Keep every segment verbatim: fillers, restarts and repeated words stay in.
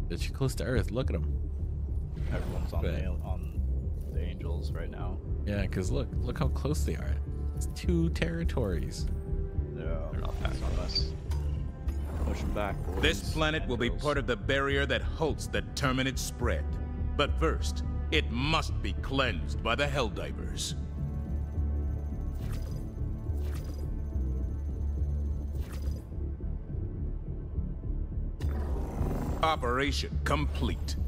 They're too close to Earth. Look at them. Everyone's on the on the Angels right now. Yeah, because look, look how close they are. It's two territories. Yeah, they're not back on us. Pushing back. Boys. This planet will be part of the barrier that halts the Terminate spread. But first, it must be cleansed by the Helldivers. Operation complete.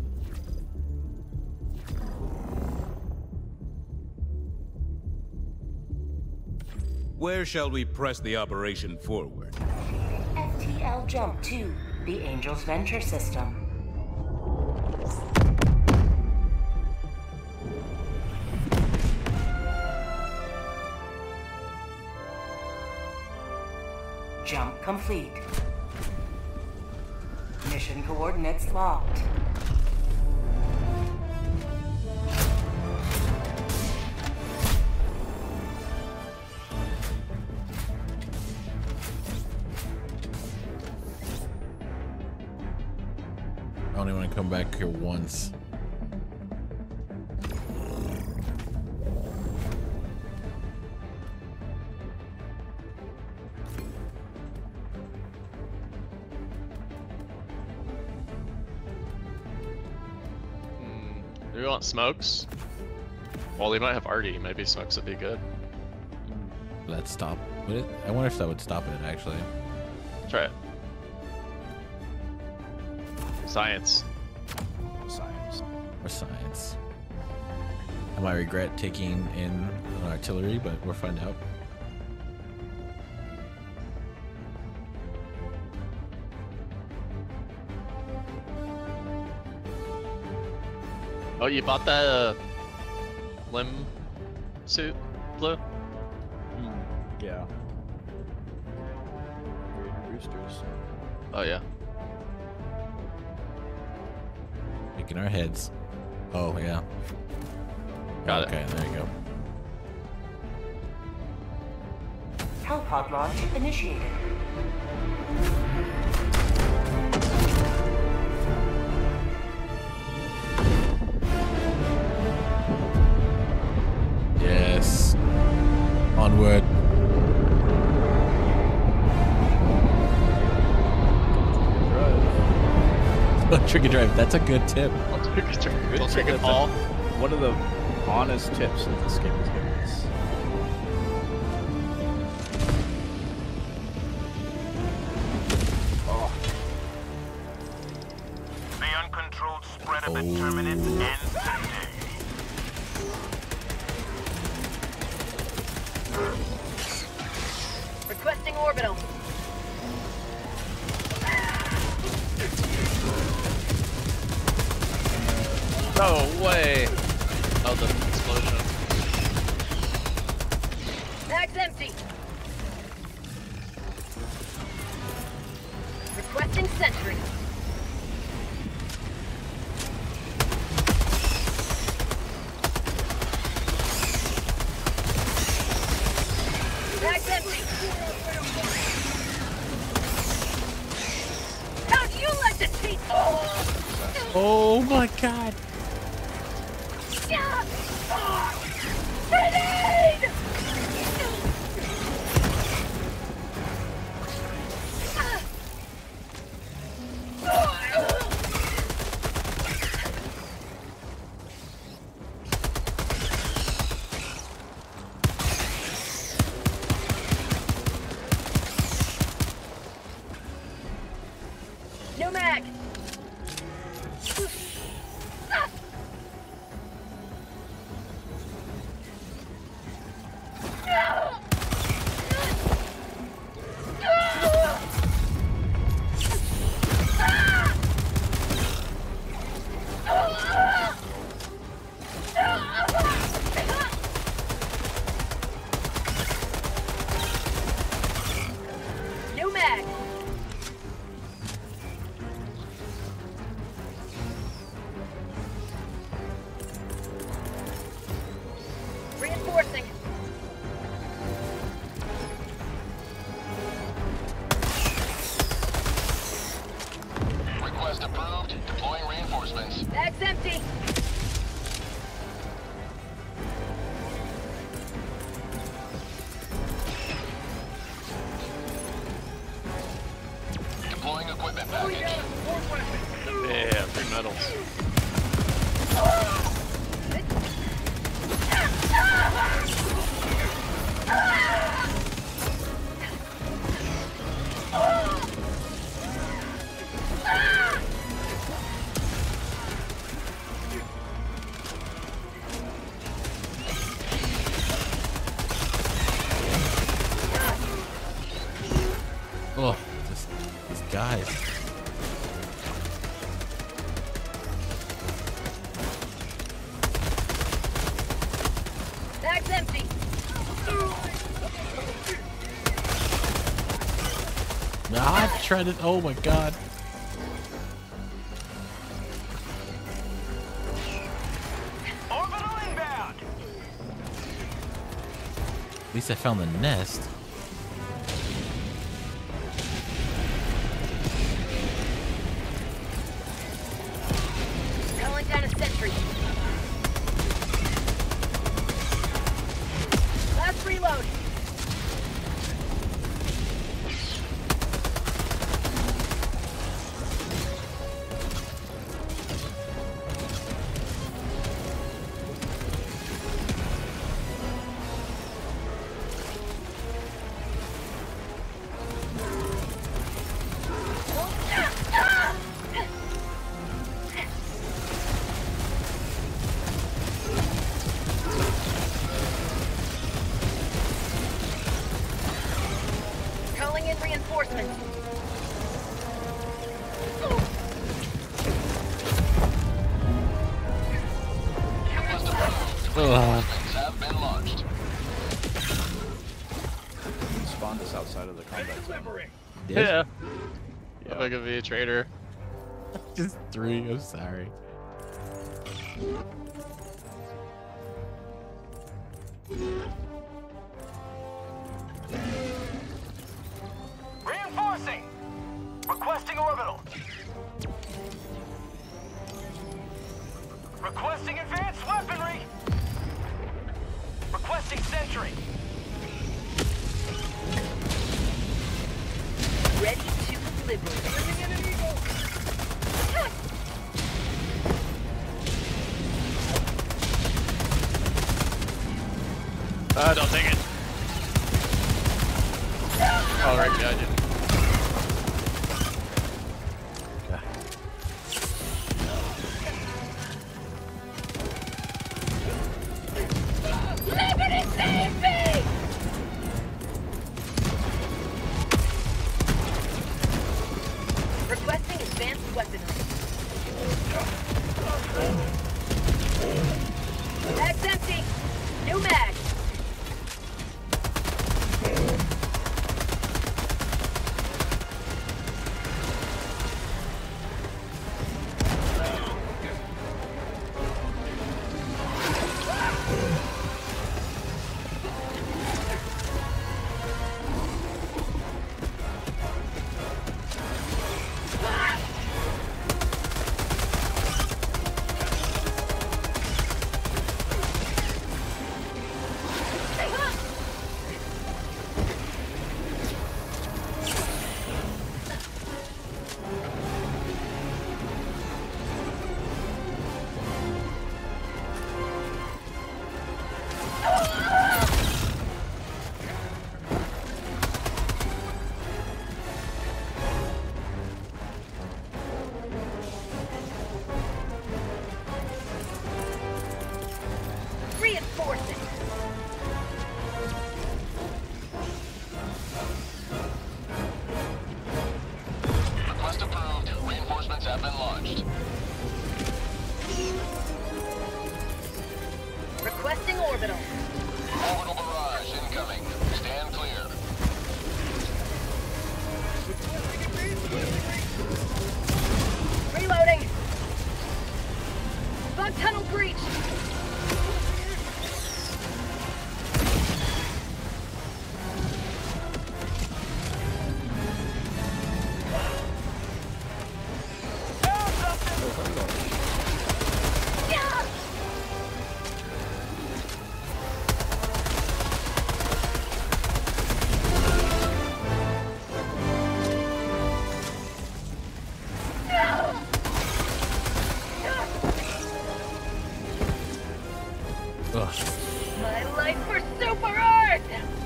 Where shall we press the operation forward? F T L jump to the Angel's Venture System. Jump complete. Mission coordinates locked. I only want to come back here once. Do we want smokes? Well, they might have Artie. Maybe smokes would be good. Let's stop. Would it? I wonder if that would stop it, actually. Try it. Science. Science. Or science. I might regret taking in an artillery, but we'll find out. Oh, you bought that uh, limb suit, Blue? Mm, yeah. Boosters. Oh yeah. Making our heads. Oh yeah. Got okay, it. there you go. Hellpod launch initiated. Yes. Onward. Trigger drive. That's a good tip. Don't drink it all. One of the honest tips that this game has given us. Oh. The uncontrolled spread of Oh. the Terminate ends today. Requesting orbital. No way! Oh, the explosion. Mag's empty. Requesting sentry. Mag's empty. How do you like to cheat? Oh, Oh my god. grenade! No mag. No mag. approved. Deploying reinforcements. Bag's empty. Deploying equipment package. Yeah, three medals. Oh, this, these guys. Bag's empty. Ah, I tried it. Oh my god. Orbital inbound. At least I found the nest. Calling down a sentry. Last reload. Calling in reinforcements. Ugh. Have been launched. Spawned us outside of the combat zone. Yeah. Yeah. I'm gonna be a traitor. Just three. I'm sorry. Reinforcing. Requesting orbital. Requesting advanced weaponry. Requesting sentry. Ready to deliver. Bringing in an eagle. Ah, don't take it. Oh, right behind you. Liberty save me! Requesting advanced weaponry. Bag's empty. New mag. Reinforcing. Request approved. Reinforcements have been launched. Requesting orbital. Orbital barrage incoming. Stand clear. Reloading. Bug tunnel breach. Ugh. My life for Super Earth!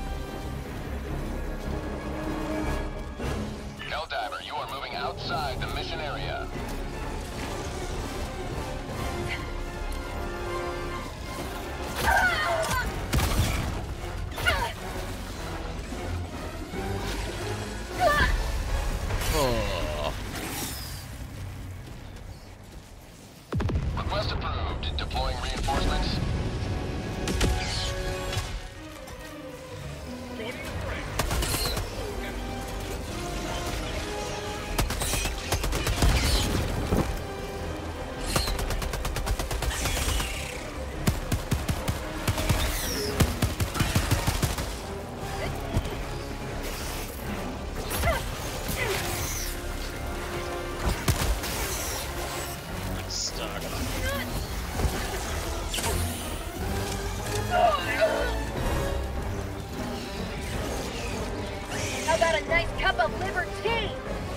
Helldiver, you are moving outside the mission area. Oh. Request approved. Deploying reinforcements. How about a nice cup of liver tea?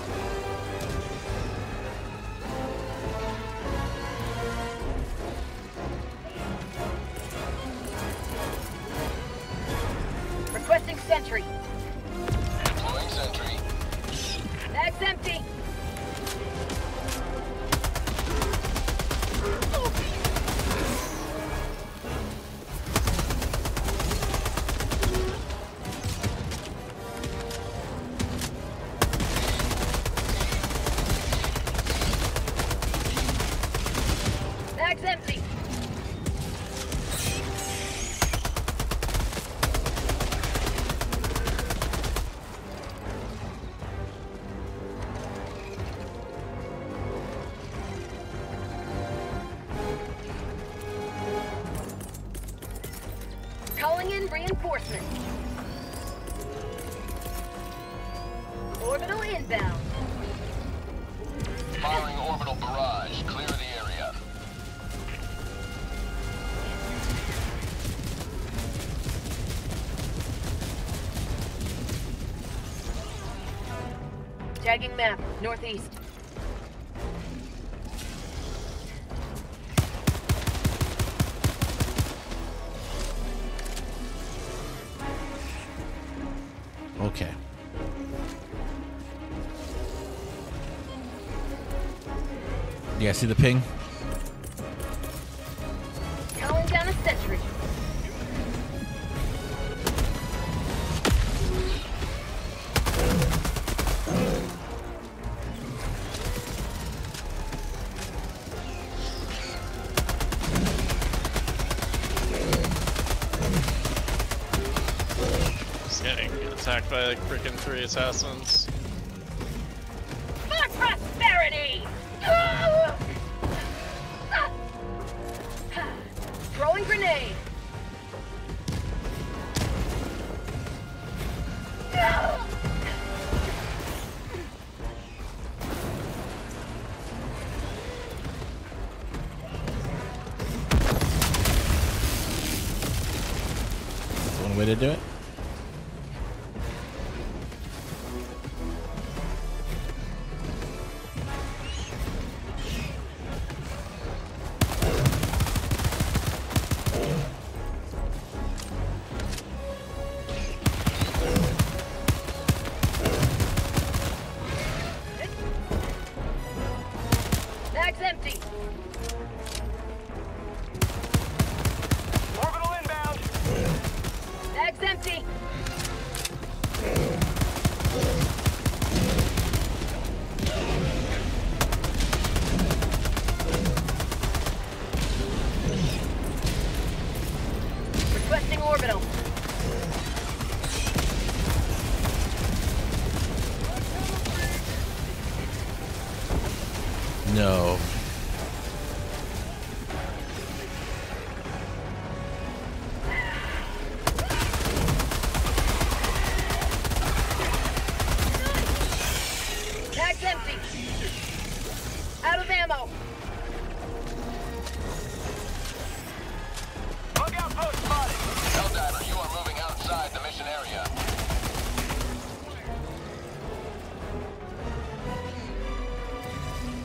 Requesting sentry. Deploying sentry. Bag's empty. Bag's empty. Calling in reinforcements. Orbital inbound. Firing orbital barrage. Clear the area. Tagging map, northeast. Okay. You guys see the ping? Calling down a sentry. Just getting attacked by like freaking three assassins. For prosperity! Throwing grenade. One way to do it. Bag's empty. Orbital inbound. Bag's empty. Requesting orbital. No. Bag's empty. Out of ammo. Bug outpost spotted. Helldiver, you are moving outside the mission area.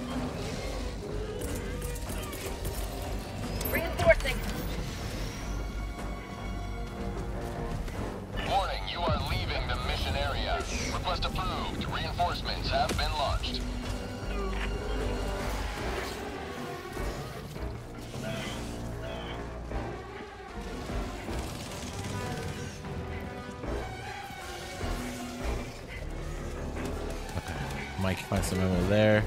Reinforcing. might find some ammo there.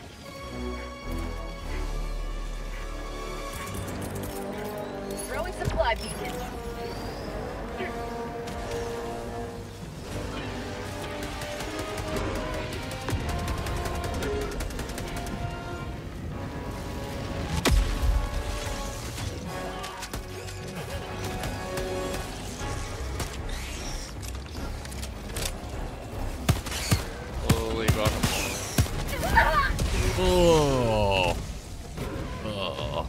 Throwing supply beacon. Holy God. Oh. Oh.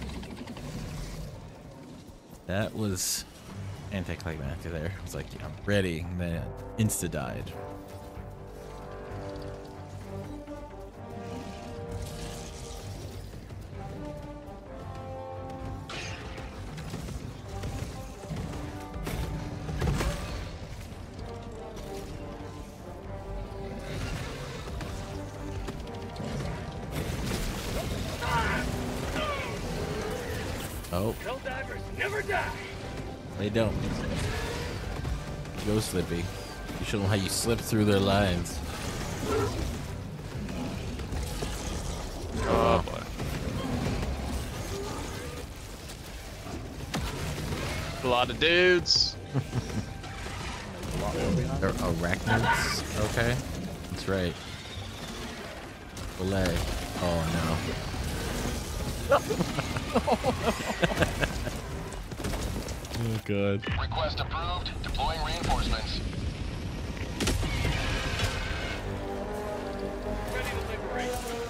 That was anticlimactic there. I was like, yeah, I'm ready. And then insta died. Oh, Helldivers never die. they don't. Go Slippy. You show them how you slip through their lines. Oh boy. A lot of dudes. They're arachnids. Okay, that's right. Belay. Oh no. Oh god. Request approved. Deploying reinforcements. Ready to liberate.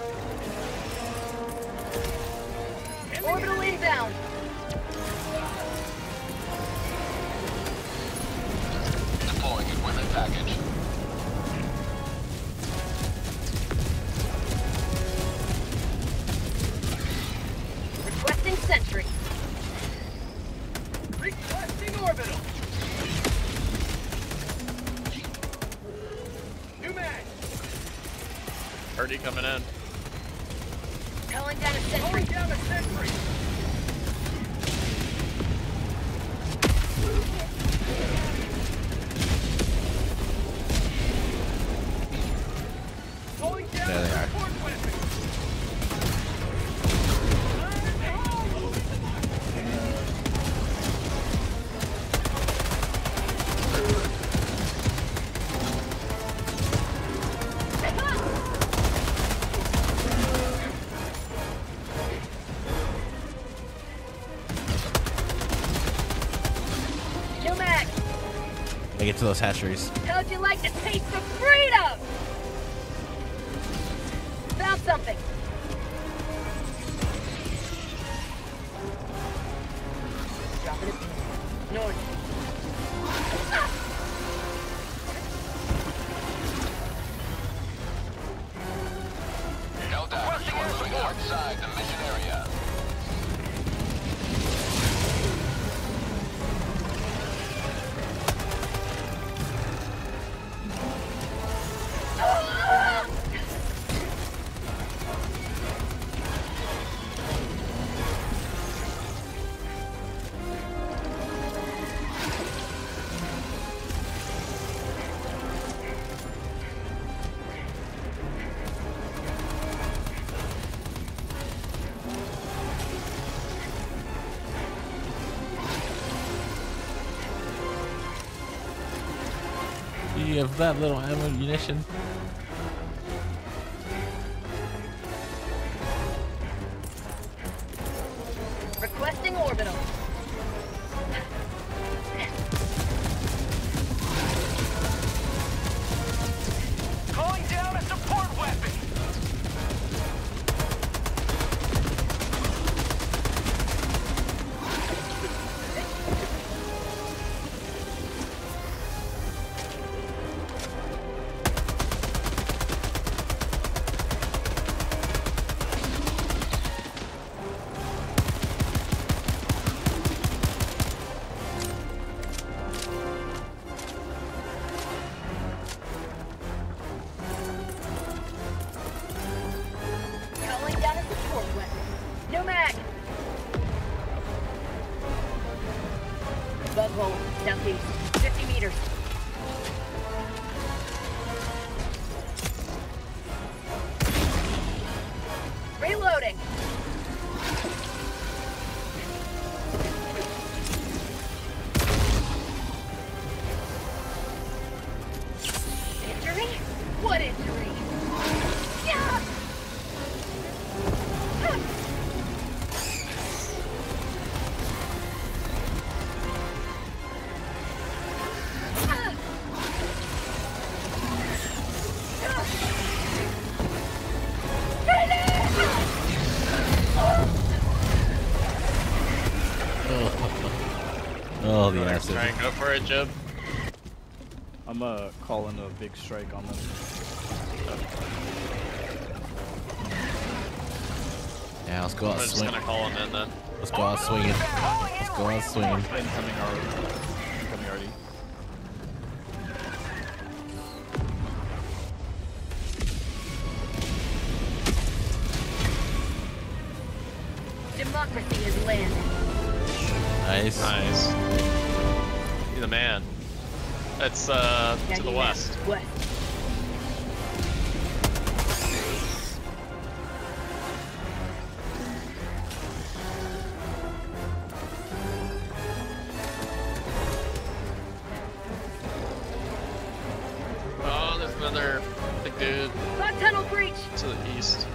Orbital inbound. Deploying equipment package. Requesting sentry. Requesting orbital. New mag. Already coming in. Calling down a Going sentry. down a sentry. Going down There they a are. support weapon. New mag. I get to those hatcheries. How'd you like the taste of freedom? Found something. Dropping it. North. Helldivers, you are moving outside the mission area. You have that little ammunition. Requesting orbital. Calling down a support weapon. Calling down a support weapon. New mag. Bug hole. Southeast. fifty meters. in. Injury? What injury? Yeah! Oh, the Try acid. and go for it, Jib. I'm uh calling a big strike on them. Yeah, let's go I'm out just swinging. gonna call him in then. Let's go out swinging. Let's go out swinging. Incoming already. Incoming already. Democracy has landed. Nice. Nice. You're the man. It's uh Now to the you west. know. West. Oh, there's another big dude Fog tunnel breach. to the east.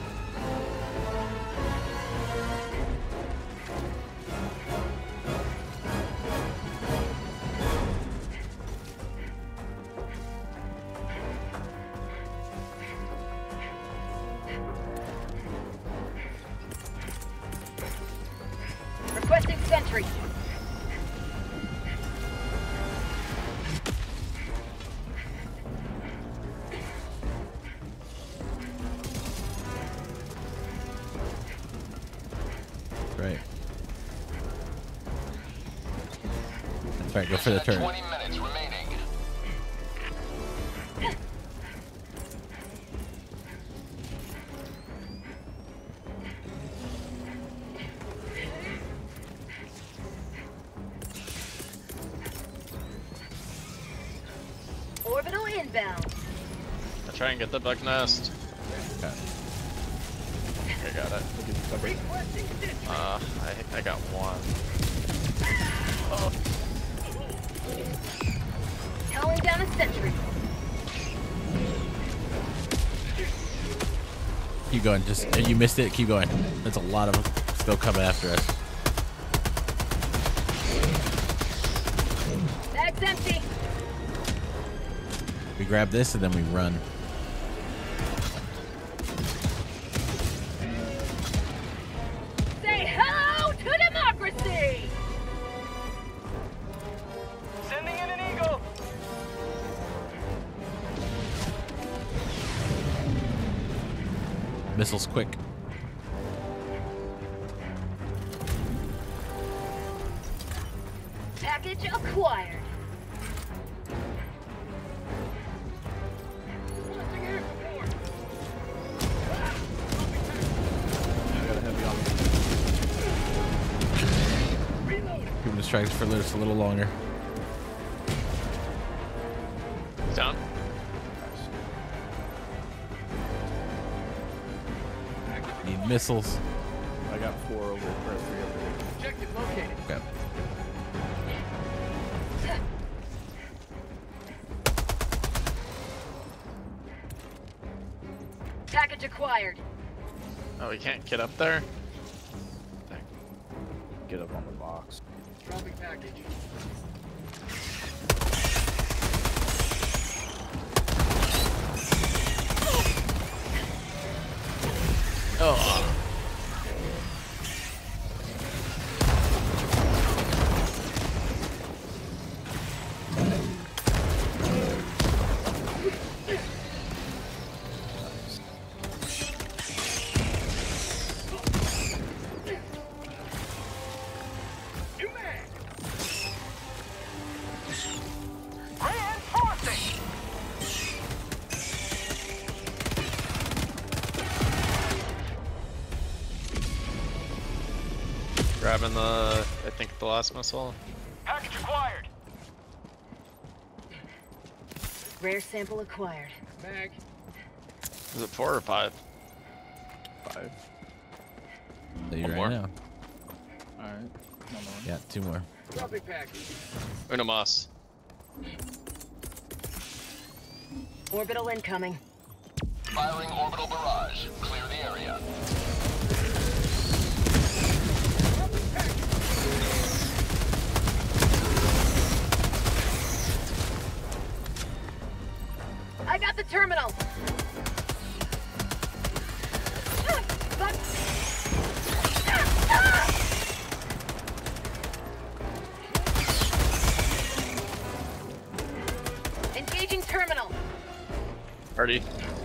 Requesting sentry. Right. That's right, go for the turn. twenty minutes remaining. Orbital inbound. I try and get the bug nest. Okay. I got it. Look at the cover. Requesting sentry. Uh, I I got one. Calling down a sentry. Keep going. Just uh, you missed it. Keep going. There's a lot of them still coming after us. Bag's empty. We grab this and then we run. Say hello to democracy. Sending in an eagle. Missiles quick. Package acquired. I got a heavy on me. Keep the strikes for just a little longer. Down. Need missiles. I got four over, or three over here. Objective located. Okay. Package acquired. Oh, we can't get up there. Get up on the box. Dropping package. Oh. Reinforcing. Grabbing the, I think the last missile. Package acquired. Rare sample acquired. Mag. Is it four or five? Five. Tell you One right more. now. Alright. One more. Yeah, two more. Uno mas. Orbital incoming. Firing orbital barrage. Clear the area. I got the terminal. Ah, fuck. Ah, ah! Engaging terminal. Artie.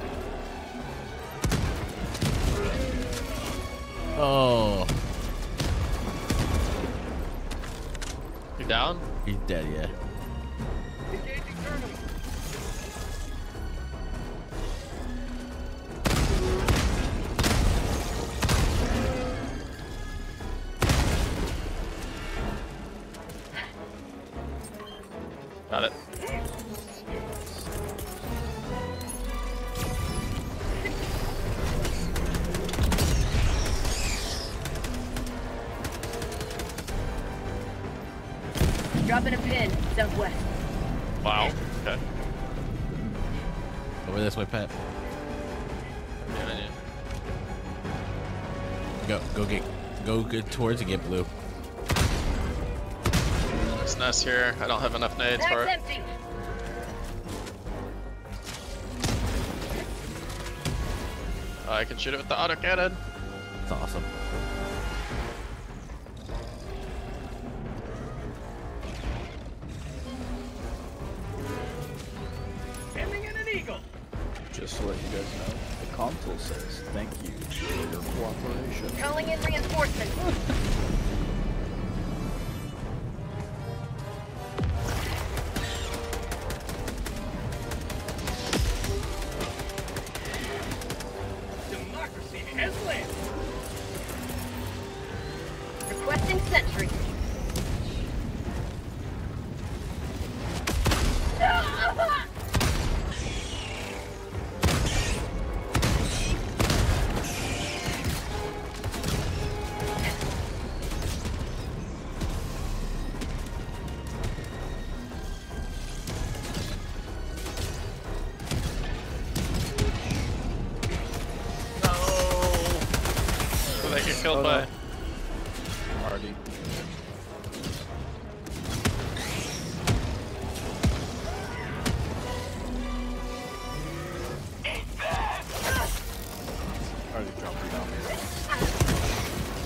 Oh, You down? he's dead, yeah. Engaging terminal. Got it. Dropping a pin, southwest. Wow. Okay. Over this way, Pat. Yeah, I knew. Go, go get, go good towards and get blue. There's nest here. I don't have enough nades for Bag's it. empty. I can shoot it with the autocannon. It's awesome. Aiming in an eagle. Just to let you guys know, the console says thank you for your cooperation. Calling in reinforcements. Democracy has landed. Requesting sentry. Ah! So they get killed Oh, by. no. Artie. Artie dropped it down here.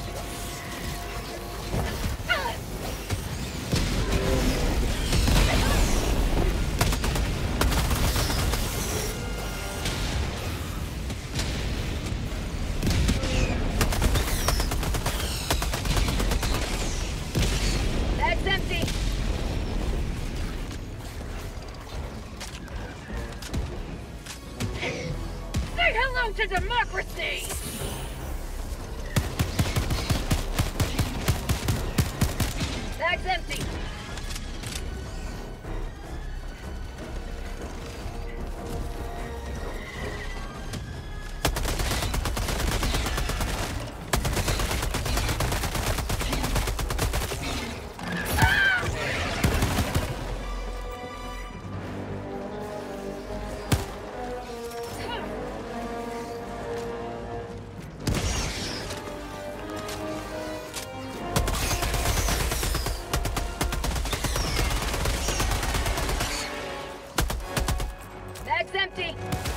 Bag's empty. Say hello to democracy. Bag's empty. Bag's empty.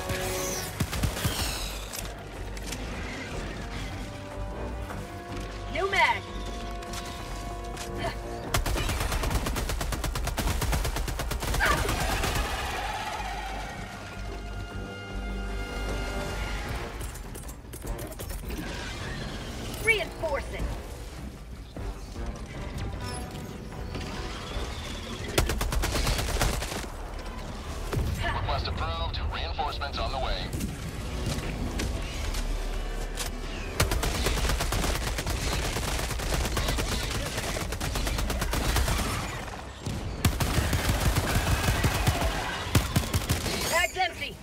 New mag. Reinforcing. Request approved. Reinforcements on the way. Bag's empty.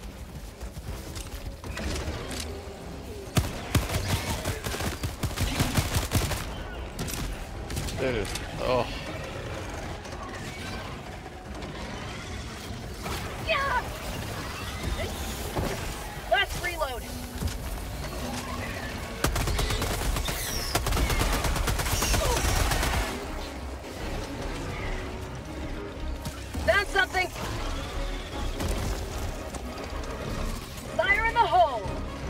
Dude. Oh. Yeah! Last reload. Found something. Fire in the hole.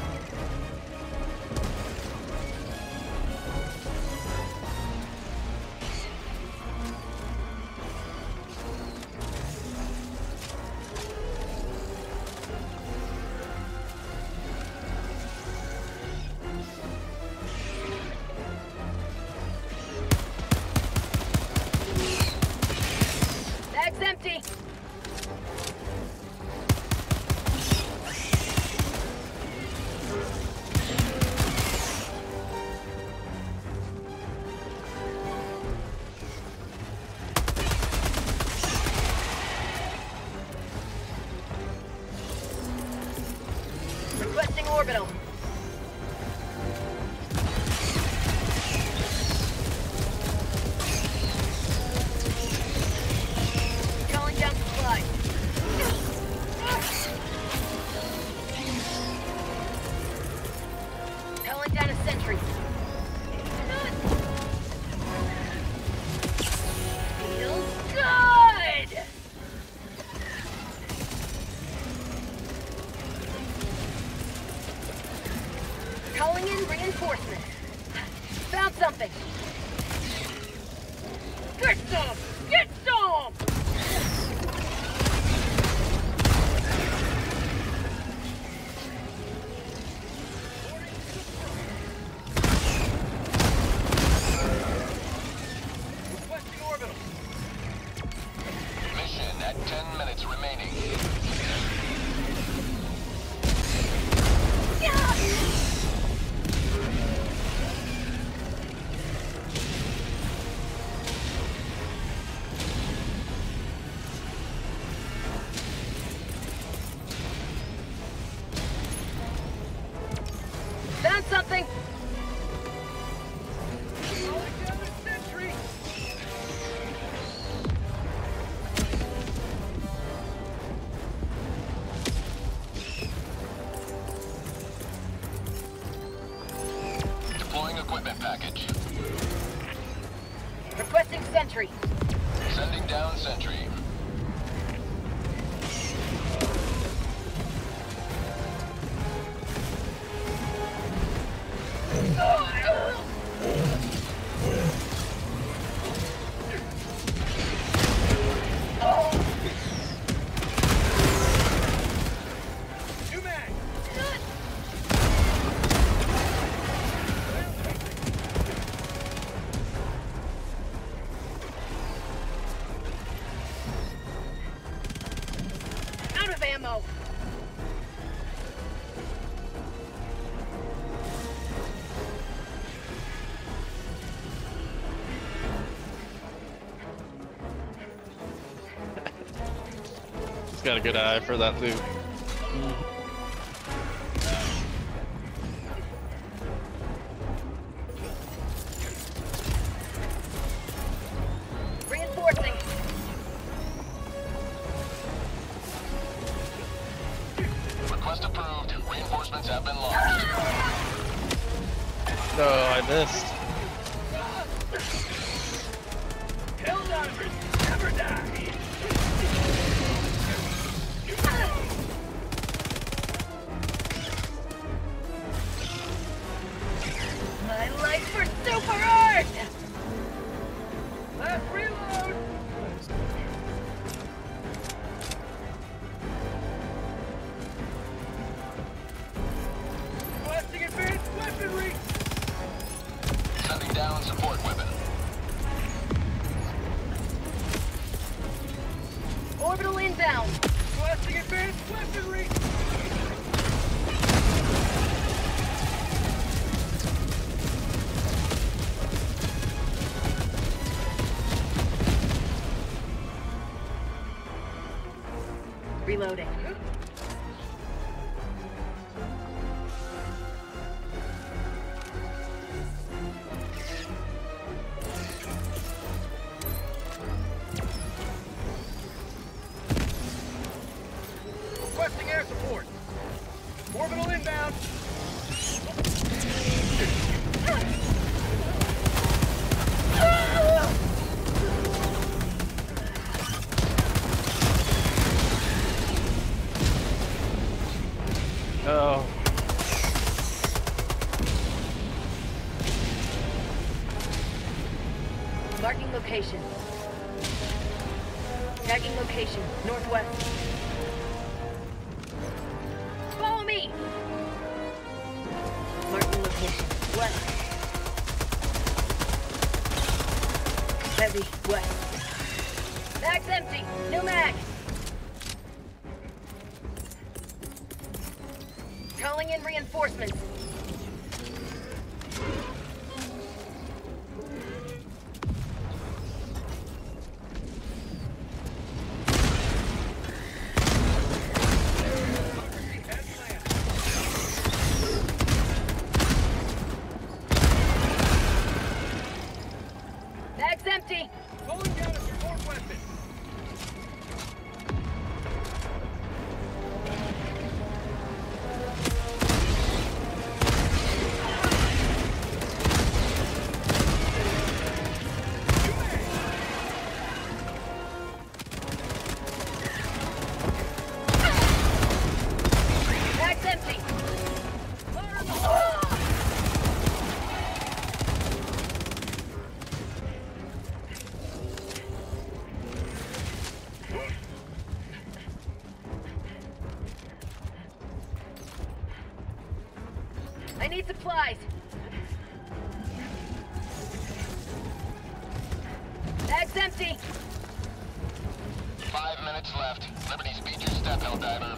Bag's empty. Requesting orbital. Calling down supply. Calling down a sentry. Feels good! Calling in reinforcements. Found something. Get some! Get some! Requesting orbital. Mission at ten minutes remaining. Found something. Calling down a sentry. Deploying equipment package. Requesting sentry. Sending down sentry. Two mag. Out of ammo. He's got a good eye for that loot. Reinforcing. Request approved. Reinforcements have been launched. No, I missed. Helldivers never die. My life for super art. Last reload. Requesting advanced weaponry. Sending down support weapon. Orbital inbound. Requesting advanced weaponry. Reloading. Marking location. Tagging location, northwest. Follow me! Marking location, west. Heavy, west. Mag's empty, new mag. Calling in reinforcements. Mag's empty. Pulling down a support weapon. Mag's empty. I need supplies. Mag's empty. Five minutes left. Liberty, speed your step, Helldiver.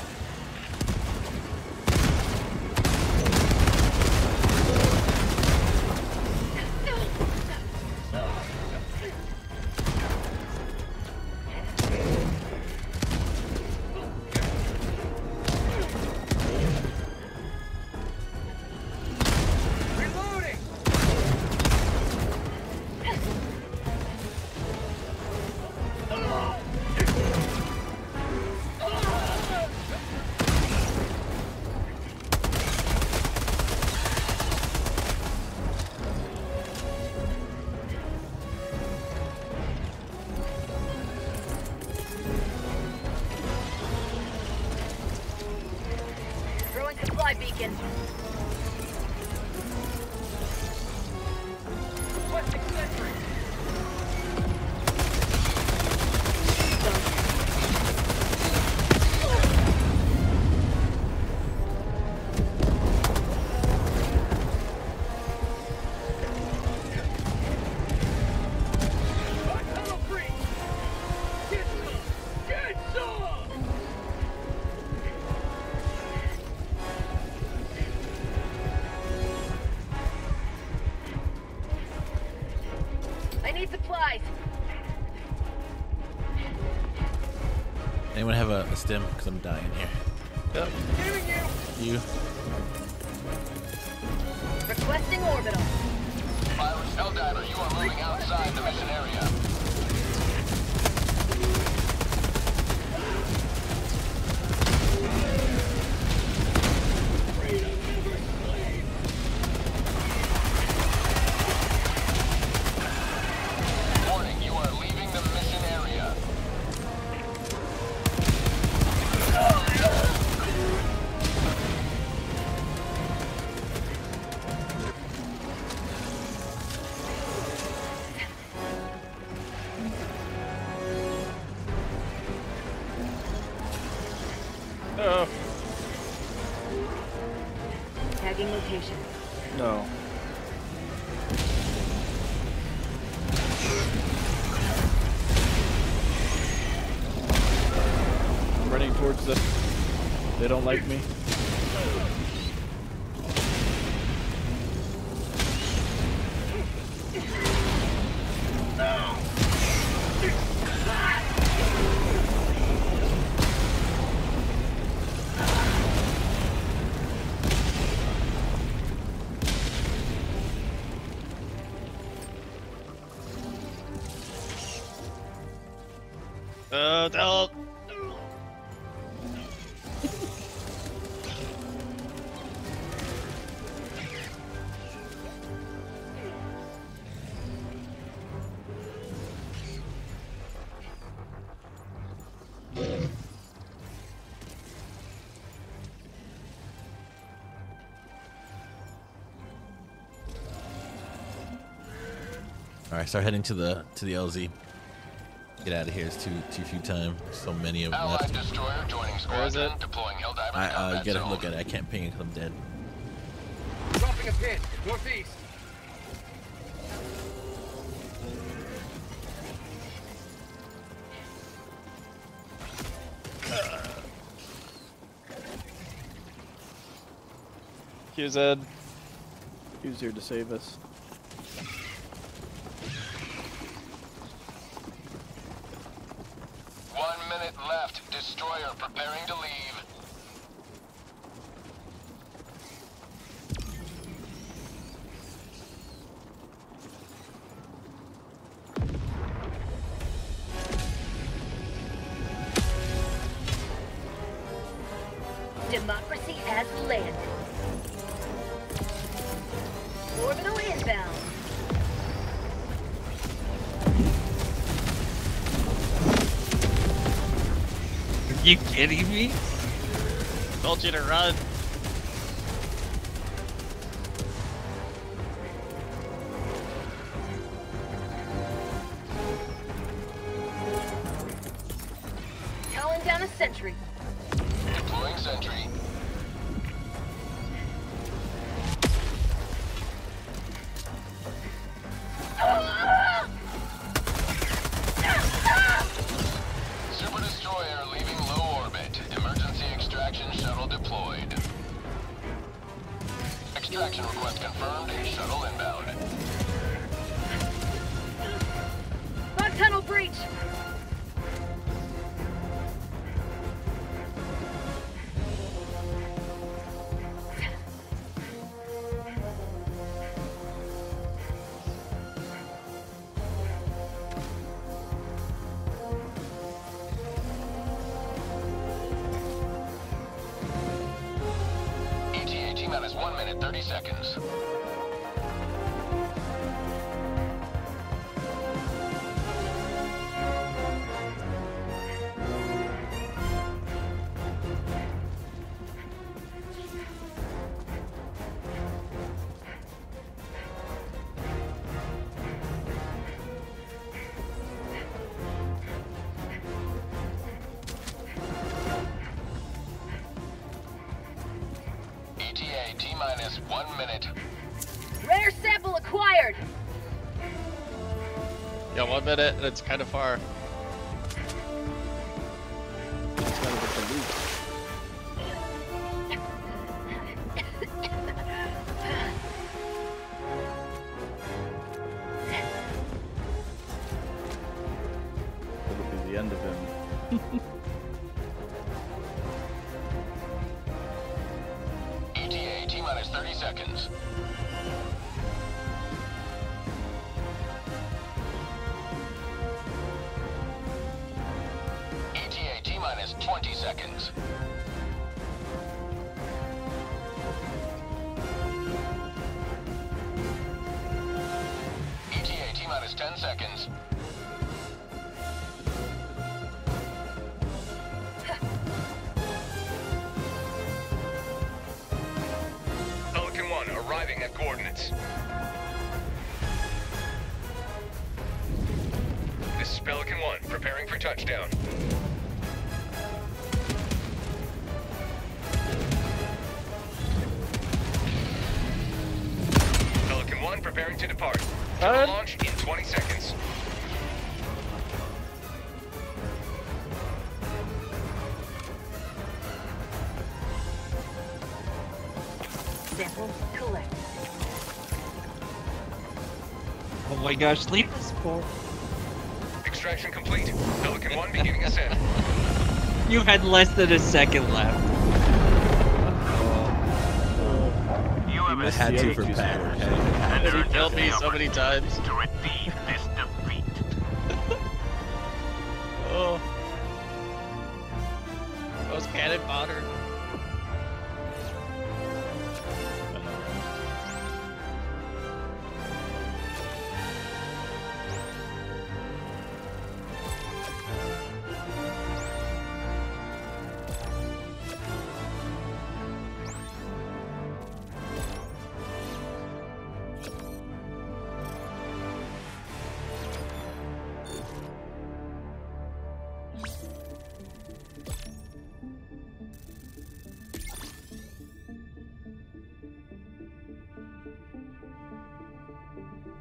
Reloading. Throwing supply beacon. Requesting sentry. Hot tunnel free. Get some. Get some. I need supplies. Anyone have a, a stim? Because I'm dying here. Yep. Hearing you. You. Requesting orbital. Irish Helldiver, you are moving outside the mission area. Warning, you are leaving the mission area. Oh, Tagging location. no. I'm running towards them. They don't like me. Uh, help! All right, start heading to the to the L Z. Get out of here. It's too too few time. So many of them Allied left. destroyer joining squadron, deploying Helldiver I uh, combat you gotta zone. look at it. I can't ping it because I'm dead. Dropping a pin. Northeast. Q Z. Who's here to save us? One minute left. Destroyer preparing to leave. Democracy has landed. Orbital inbound. Are you kidding me? Told you to run. Calling down a sentry. Deploying sentry. Super destroyer leaving low orbit. Emergency extraction shuttle deployed. Extraction request confirmed. Shuttle inbound. Bug tunnel breach. E T A T minus one minute thirty seconds. E T A T minus one minute. Rare sample acquired. Yeah, one minute and it's kind of far. Just gotta get the loot. It'll be the end of him. E T A T minus thirty seconds. E T A T minus twenty seconds. E T A T minus ten seconds. Pelican one arriving at coordinates. This is Pelican one preparing for touchdown. Pelican one preparing to depart. Shuttle What? launch in twenty seconds. Sample collected. Oh my gosh, leave this for. Extraction complete. Pelican one beginning ascent. You had less than a second left. You have I had to for H Q Pat. scores. Okay. He killed me so many times. to redeem this defeat. Oh. Those cannon fodder.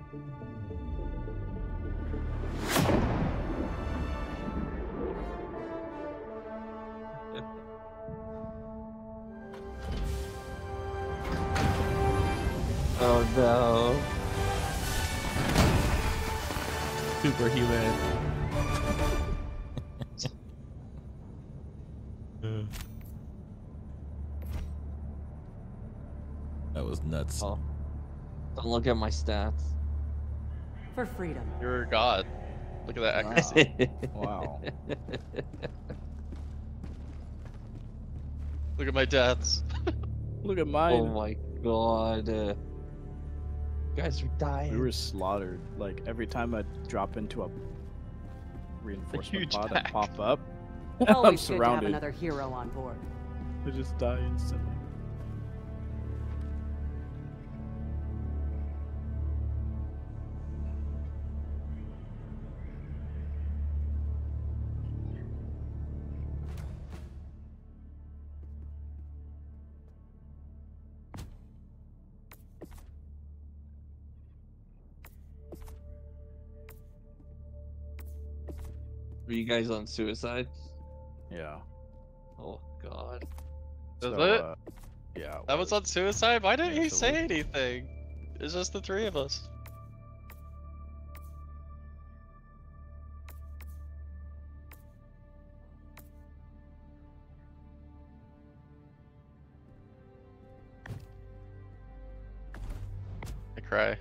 Oh no. Superhuman. That was nuts. Oh. Don't look at my stats. For freedom. You're a god. Look at that accuracy. Wow. Look at my deaths. Look at mine. Oh my god. Uh, you guys are dying. We were slaughtered. Like every time I drop into a reinforcement huge pod pack. and pop up, I'm Always good to have surrounded. another hero on board. I just die instantly. Were you guys on suicide? Yeah. Oh god. Is So, it? uh, yeah. it That was on suicide? Why didn't Yeah, he so say we- anything? It's just the three of us. I cry.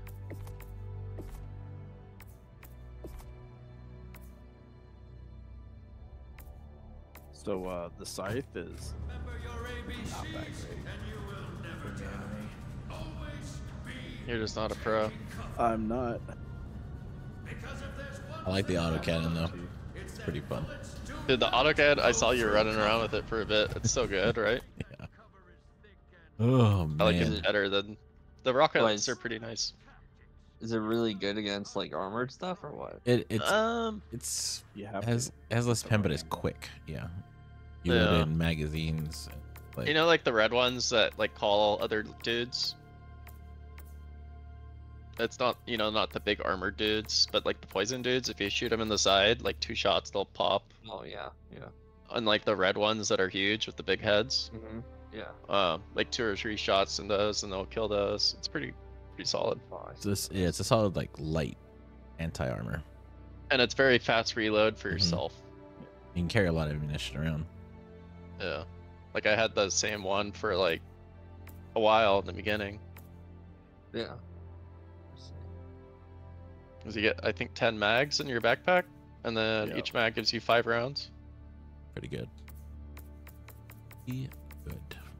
So uh, the scythe is not that great. for the enemy. You're just not a pro. I'm not. I like the autocannon though. It's pretty fun. Dude, the AutoCAD, I saw you running around with it for a bit. It's so good, right? Yeah. Oh I like man. it better than the rockets Twice. are pretty nice. Is it really good against like armored stuff or what? It it's Um, it's You have has to. has less pen, but it's quick. Yeah. You Yeah. load in magazines. Like, you know, like the red ones that like call other dudes. It's not, you know, not the big armored dudes, but like the poison dudes. If you shoot them in the side, like two shots, they'll pop. Oh yeah, yeah. Unlike the red ones that are huge with the big heads, Mm-hmm. Yeah. uh, like two or three shots in those, and they'll kill those. It's pretty, pretty solid. it's this yeah, it's a solid like light anti armor. And it's very fast reload for Mhm. yourself. You can carry a lot of ammunition around. Yeah. Like I had the same one for like a while in the beginning. Yeah. Cause you get, I think, ten mags in your backpack, and then Yeah. each mag gives you five rounds. Pretty good. Pretty good.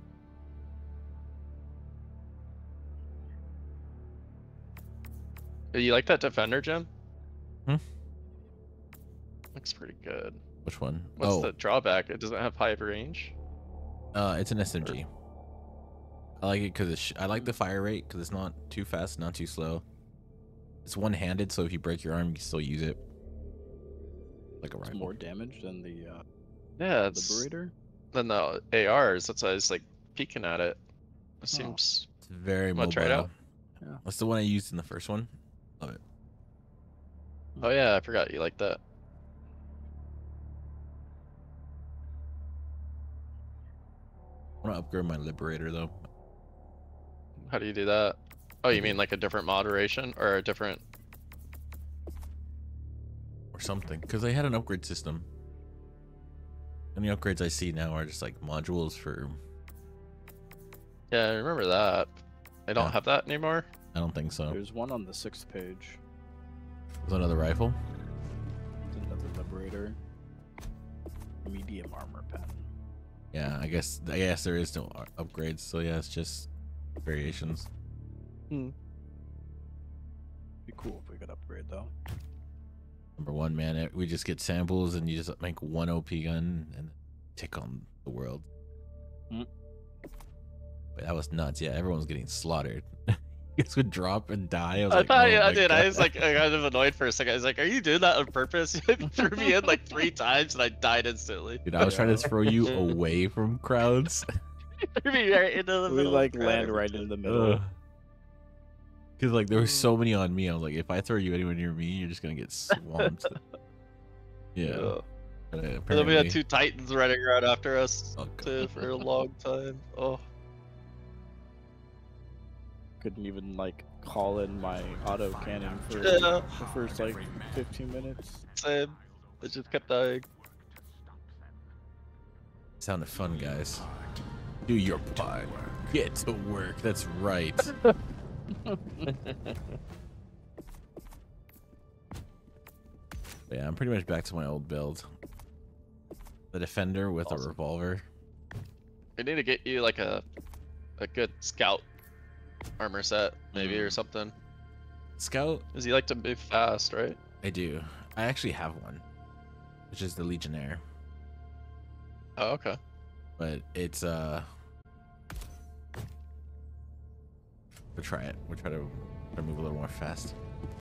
Do you like that defender, Jim? Hmm? Looks pretty good. Which one? What's oh, the drawback? It doesn't have high range. uh, it's an S M G. I like it because it's sh I like the fire rate because it's not too fast, not too slow. It's one-handed, so if you break your arm, you can still use it. Like a It's rifle. more damage than the uh, Yeah, it's Liberator. than the A Rs. That's why I was like peeking at it. It seems. It's very Wanna mobile. try it out? Yeah. That's the one I used in the first one. Love it. Oh yeah, I forgot you like that. I want to upgrade my Liberator though. How do you do that? Oh, you mean like a different moderation or a different? Or something, because they had an upgrade system. And the upgrades I see now are just like modules for. Yeah, I remember that. They don't Yeah. have that anymore. I don't think so. There's one on the sixth page. There's another rifle. It's another Liberator. Medium armor pen. Yeah, I guess I guess there is no u- upgrades. So yeah, it's just variations. Be cool if we could upgrade though. Number one, man, it, we just get samples and you just make one O P gun and take on the world. Mm. But that was nuts. Yeah, everyone was getting slaughtered. You guys would drop and die. I was I like, thought, oh yeah, my I did. I God. was like kind of annoyed for a second. I was like, "Are you doing that on purpose?" You threw me in like three times, and I died instantly. Dude, I was trying to throw you away from crowds. Threw me right into the We middle. like of the crowd land every right time. in the middle. Ugh. Because like there were so many on me. I was like, if I throw you anywhere near me, you're just gonna get swamped. yeah. Yeah. But, uh, And then we apparently- had two titans running around after us Oh, too, for a long time. Oh, Couldn't even like call in my auto cannon for Yeah. the first like fifteen minutes. same. It just kept dying. Sounded fun, guys. Do your part. Get to work. That's right. Yeah, I'm pretty much back to my old build. The defender with Awesome. a revolver. We need to get you like a a good scout armor set, maybe, or Mm. something. Scout? Cause you like to move fast, right? I do. I actually have one, which is the Legionnaire. Oh, okay. But it's uh we'll try it. We'll try to, try to move a little more fast.